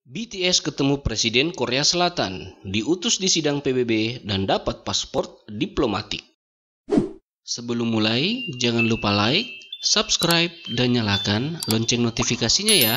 BTS ketemu Presiden Korea Selatan, diutus di sidang PBB dan dapat paspor diplomatik. Sebelum mulai, jangan lupa like, subscribe, dan nyalakan lonceng notifikasinya ya.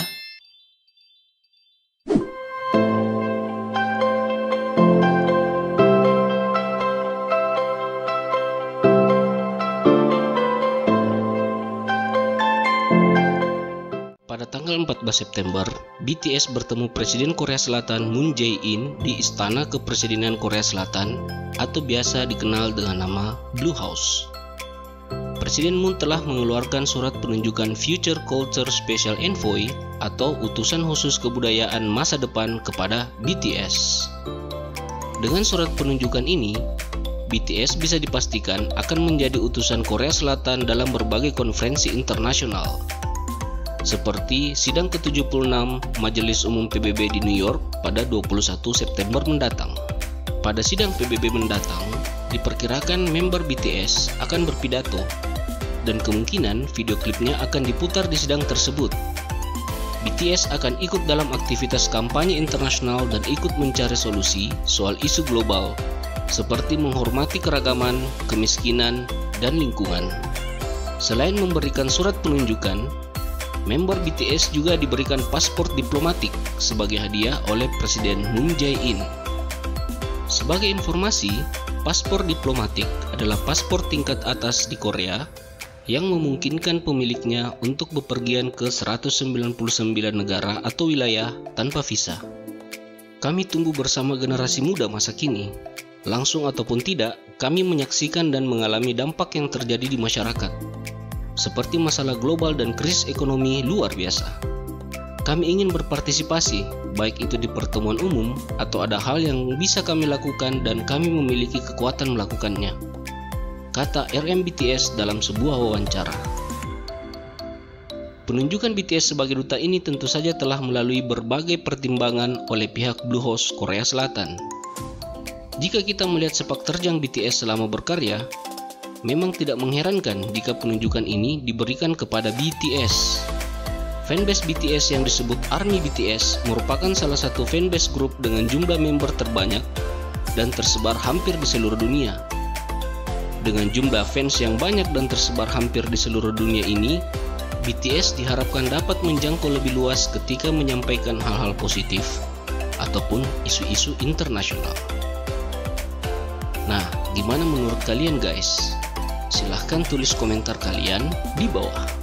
Pada tanggal 14 September, BTS bertemu Presiden Korea Selatan Moon Jae-in di Istana Kepresidenan Korea Selatan atau biasa dikenal dengan nama Blue House. Presiden Moon telah mengeluarkan surat penunjukan Future Culture Special Envoy atau utusan khusus kebudayaan masa depan kepada BTS. Dengan surat penunjukan ini, BTS bisa dipastikan akan menjadi utusan Korea Selatan dalam berbagai konferensi internasional, seperti sidang ke-76 Majelis Umum PBB di New York pada 21 September mendatang. Pada sidang PBB mendatang, diperkirakan member BTS akan berpidato dan kemungkinan video klipnya akan diputar di sidang tersebut. BTS akan ikut dalam aktivitas kampanye internasional dan ikut mencari solusi soal isu global seperti menghormati keragaman, kemiskinan, dan lingkungan. Selain memberikan surat penunjukan, member BTS juga diberikan paspor diplomatik sebagai hadiah oleh Presiden Moon Jae-in. Sebagai informasi, paspor diplomatik adalah paspor tingkat atas di Korea yang memungkinkan pemiliknya untuk bepergian ke 199 negara atau wilayah tanpa visa. Kami tumbuh bersama generasi muda masa kini. Langsung ataupun tidak, kami menyaksikan dan mengalami dampak yang terjadi di masyarakat, seperti masalah global dan krisis ekonomi luar biasa. Kami ingin berpartisipasi, baik itu di pertemuan umum atau ada hal yang bisa kami lakukan dan kami memiliki kekuatan melakukannya, kata RM BTS dalam sebuah wawancara. Penunjukan BTS sebagai duta ini tentu saja telah melalui berbagai pertimbangan oleh pihak Blue House Korea Selatan. Jika kita melihat sepak terjang BTS selama berkarya, memang tidak mengherankan jika penunjukan ini diberikan kepada BTS. Fanbase BTS yang disebut ARMY BTS merupakan salah satu fanbase grup dengan jumlah member terbanyak dan tersebar hampir di seluruh dunia. Dengan jumlah fans yang banyak dan tersebar hampir di seluruh dunia ini, BTS diharapkan dapat menjangkau lebih luas ketika menyampaikan hal-hal positif ataupun isu-isu internasional. Nah, gimana menurut kalian guys? Silahkan tulis komentar kalian di bawah.